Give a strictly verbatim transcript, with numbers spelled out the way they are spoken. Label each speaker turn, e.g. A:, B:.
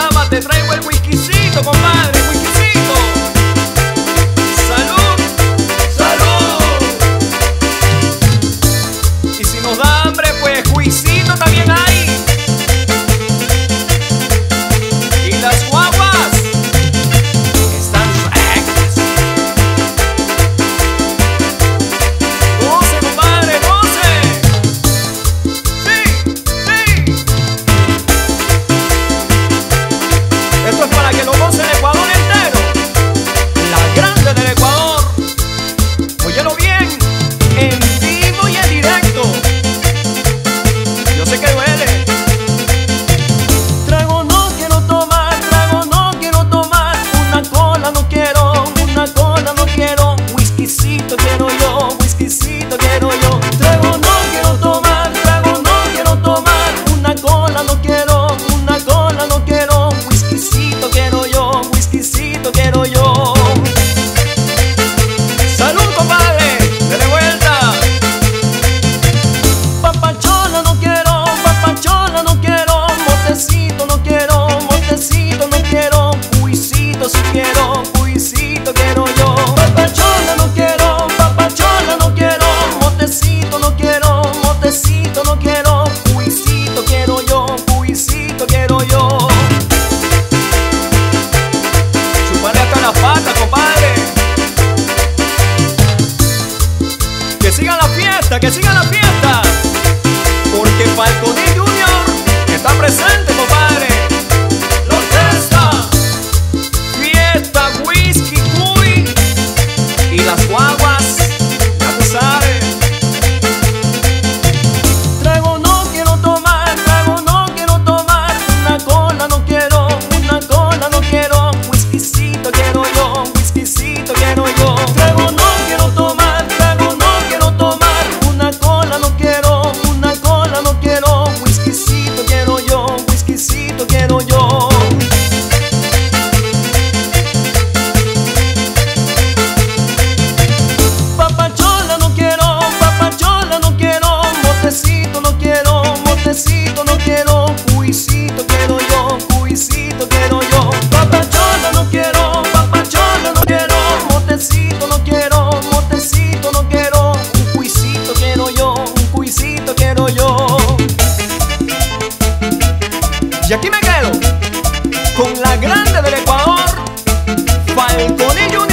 A: dama, te traigo el whiskycito, compadre, whiskycito. Salud, salud. Y si nos da hambre, pues whiskycito también hay. Y las guaguas están rectas. Goce, compadre, goce. Sí, sí. Esto es para que lo goce el Ecuador entero. La grande del Ecuador. Óyelo bien, en vivo y en directo. Yo sé que duele.
B: Trago no quiero tomar, trago no quiero tomar. Una cola no quiero, una cola no quiero. Whiskycito quiero yo, whiskycito quiero yo. Trago no quiero tomar, trago no quiero tomar. Una cola no quiero, una cola no quiero. Whiskycito quiero yo, whiskycito quiero yo.
A: Salud, compadre, dele vuelta.
B: Papachola no quiero, papachola no quiero. Motecito no quiero, motecito no quiero. Cuisito si quiero, cuisito quiero yo. Papachola no quiero, papachola no quiero. Motecito no quiero, motecito no quiero. Cuisito quiero yo, cuisito quiero yo.
A: Chúpale hasta las patas, compadre. Que siga la fiesta, que siga la fiesta. Porque Falconi Junior está presente, compadre. La orquesta, fiesta, whisky, cuy y las guaguas, ya tú sabes.
B: Trago no quiero tomar, trago no quiero tomar. Una cola no quiero, una cola no quiero. Whiskycito quiero yo, whiskycito quiero yo. Trago no quiero tomar, trago no quiero tomar. Una cola no quiero, una cola no quiero. Whiskycito quiero yo, whiskycito quiero yo. Papachola no quiero, papachola no quiero. Motecito no quiero, motecito no quiero. Cuisito quiero yo, cuisito quiero yo. Papachola no quiero, papachola no quiero. Motecito no quiero, motecito no quiero. Un cuisito quiero yo, un cuisito quiero yo.
A: Y aquí me quedo con la grande del Ecuador, Falconi Junior.